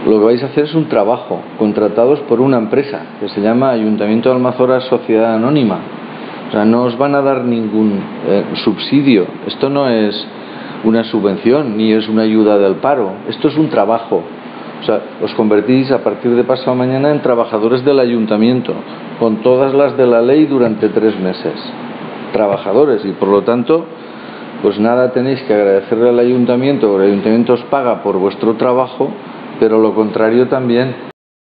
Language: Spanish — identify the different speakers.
Speaker 1: lo que vais a hacer es un trabajo, contratados por una empresa, que se llama Ayuntamiento de Almazoras Sociedad Anónima. O sea, no os van a dar ningún subsidio. Esto no es una subvención, ni es una ayuda del paro. Esto es un trabajo. O sea, os convertís a partir de pasado mañana en trabajadores del ayuntamiento, con todas las de la ley durante 3 meses. Trabajadores, y por lo tanto, pues nada tenéis que agradecerle al ayuntamiento, porque el ayuntamiento os paga por vuestro trabajo, pero lo contrario también.